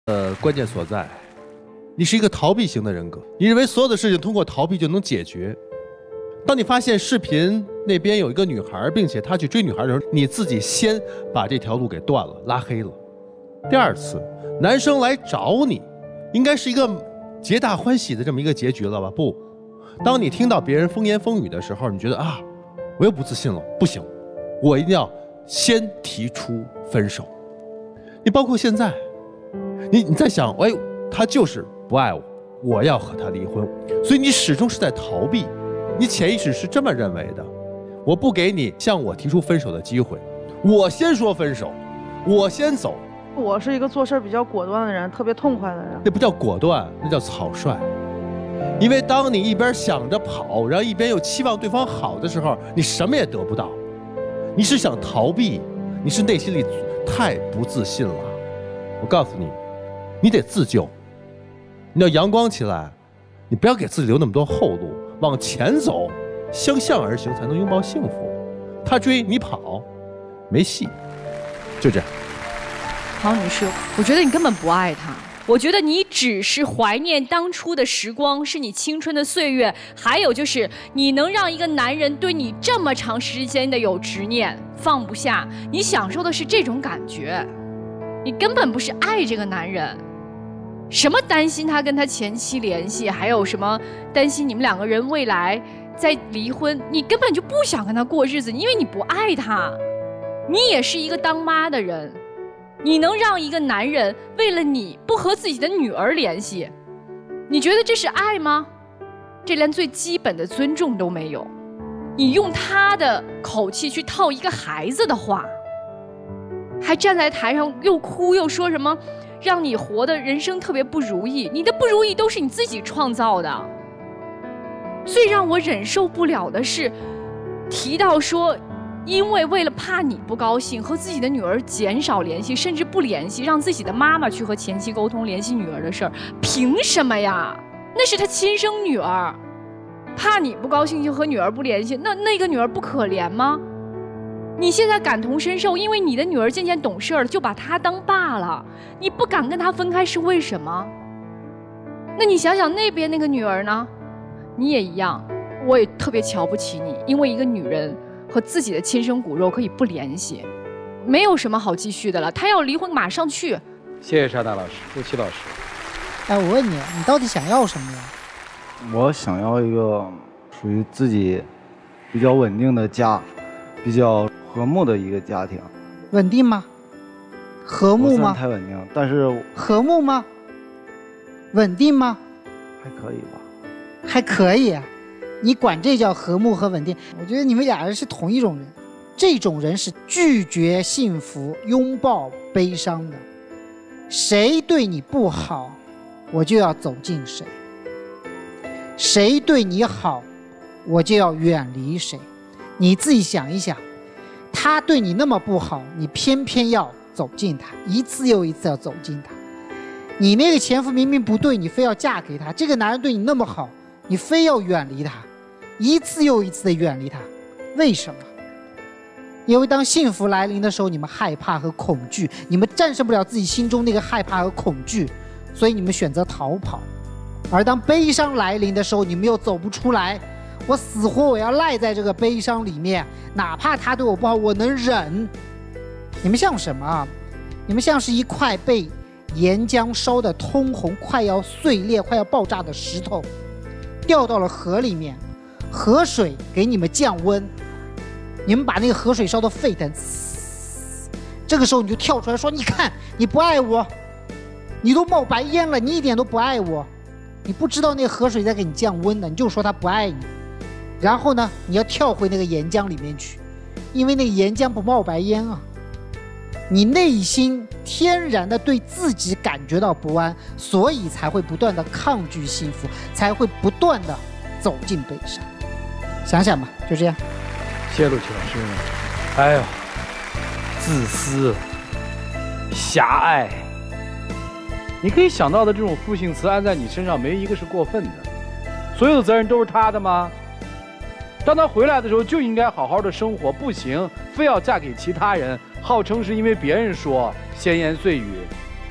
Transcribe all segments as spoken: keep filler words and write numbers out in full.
呃，关键所在，你是一个逃避型的人格，你认为所有的事情通过逃避就能解决。当你发现视频那边有一个女孩，并且她去追女孩的时候，你自己先把这条路给断了，拉黑了。第二次，男生来找你，应该是一个皆大欢喜的这么一个结局了吧？不，当你听到别人风言风语的时候，你觉得啊，我又不自信了，不行，我一定要先提出分手。你包括现在。你你在想，哎，他就是不爱我，我要和他离婚，所以你始终是在逃避，你潜意识是这么认为的。我不给你向我提出分手的机会，我先说分手，我先走。 我是一个做事比较果断的人，特别痛快的人。 那不叫果断，那叫草率。因为当你一边想着跑，然后一边又期望对方好的时候，你什么也得不到。你是想逃避，你是内心里太不自信了。我告诉你。你得自救，你要阳光起来，你不要给自己留那么多后路，往前走，相向而行才能拥抱幸福。他追你跑，没戏，就这样。 郝女士，我觉得你根本不爱他，我觉得你只是怀念当初的时光，是你青春的岁月，还有就是你能让一个男人对你这么长时间的有执念，放不下，你享受的是这种感觉，你根本不是爱这个男人。什么担心他跟他前妻联系，还有什么担心你们两个人未来再离婚，你根本就不想跟他过日子，因为你不爱他。你也是一个当妈的人，你能让一个男人为了你不和自己的女儿联系，你觉得这是爱吗？这连最基本的尊重都没有。你用他的口气去套一个孩子的话，还站在台上又哭又说什么让你活的人生特别不如意，你的不如意都是你自己创造的。最让我忍受不了的是提到说因为为了怕你不高兴和自己的女儿减少联系，甚至不联系，让自己的妈妈去和前妻沟通联系女儿的事儿。凭什么呀？那是他亲生女儿，怕你不高兴就和女儿不联系，那那个女儿不可怜吗？你现在感同身受，因为你的女儿渐渐懂事了，就把她当爸了，你不敢跟她分开是为什么？那你想想那边那个女儿呢？你也一样，我也特别瞧不起你，因为一个女人和自己的亲生骨肉可以不联系，没有什么好继续的了。她要离婚马上去。 谢谢沙大老师，陆琪老师。 哎，我问你，你到底想要什么呀？ 我想要一个属于自己比较稳定的家，比较和睦的一个家庭。 稳定吗？和睦吗？ 不算太稳定，但是和睦吗？稳定吗？ 还可以吧。 还可以，你管这叫和睦和稳定？我觉得你们俩人是同一种人，这种人是拒绝幸福、拥抱悲伤的。谁对你不好，我就要走近谁；谁对你好，我就要远离谁。你自己想一想，他对你那么不好，你偏偏要走近他，一次又一次要走近他。你那个前夫明明不对，你非要嫁给他；这个男人对你那么好，你非要远离他，一次又一次的远离他。为什么？因为当幸福来临的时候，你们害怕和恐惧，你们战胜不了自己心中那个害怕和恐惧，所以你们选择逃跑。而当悲伤来临的时候，你们又走不出来，我死活我要赖在这个悲伤里面，哪怕他对我不好，我能忍。你们像什么啊？你们像是一块被岩浆烧得通红、快要碎裂、快要爆炸的石头，掉到了河里面，河水给你们降温，你们把那个河水烧得沸腾，这个时候你就跳出来说：“你看，你不爱我，你都冒白烟了，你一点都不爱我。”你不知道那个河水在给你降温的，你就说他不爱你。然后呢，你要跳回那个岩浆里面去，因为那个岩浆不冒白烟啊。你内心天然的对自己感觉到不安，所以才会不断的抗拒幸福，才会不断的走进悲伤。想想吧，就这样。 谢谢陆琪老师。哎呦，自私、狭隘，你可以想到的这种负性词安在你身上，没一个是过分的。所有的责任都是他的吗？当他回来的时候就应该好好的生活，不行，非要嫁给其他人，号称是因为别人说闲言碎语，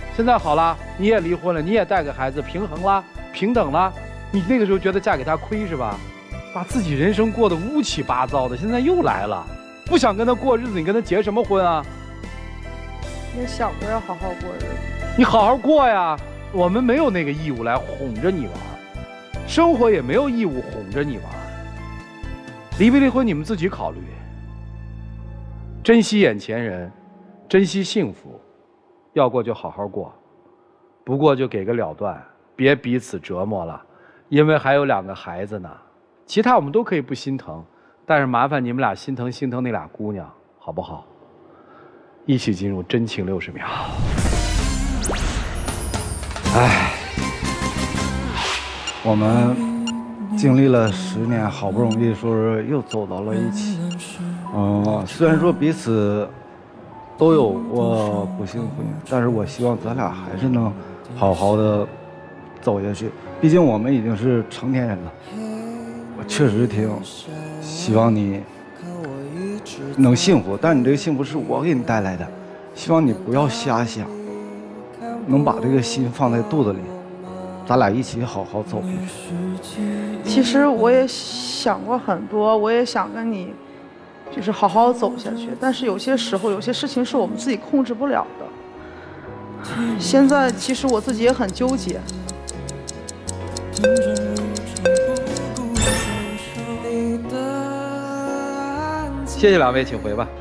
现在好了，你也离婚了，你也带个孩子，平衡啦，平等啦。你那个时候觉得嫁给他亏是吧？把自己人生过得乌七八糟的，现在又来了，不想跟他过日子，你跟他结什么婚啊？ 也想过要好好过日子。 你好好过呀，我们没有那个义务来哄着你玩，生活也没有义务哄着你玩。离不离婚你们自己考虑，珍惜眼前人，珍惜幸福，要过就好好过，不过就给个了断，别彼此折磨了，因为还有两个孩子呢。其他我们都可以不心疼，但是麻烦你们俩心疼心疼那俩姑娘，好不好？一起进入真情六十秒。 唉，我们经历了十年，好不容易说是又走到了一起。嗯、呃，虽然说彼此都有过不幸婚姻，但是我希望咱俩还是能好好的走下去。毕竟我们已经是成年人了。我确实挺希望你能幸福，但你这个幸福是我给你带来的，希望你不要瞎想，能把这个心放在肚子里，咱俩一起好好走。 其实我也想过很多，我也想跟你就是好好走下去，但是有些时候有些事情是我们自己控制不了的。现在其实我自己也很纠结。 谢谢两位，请回吧。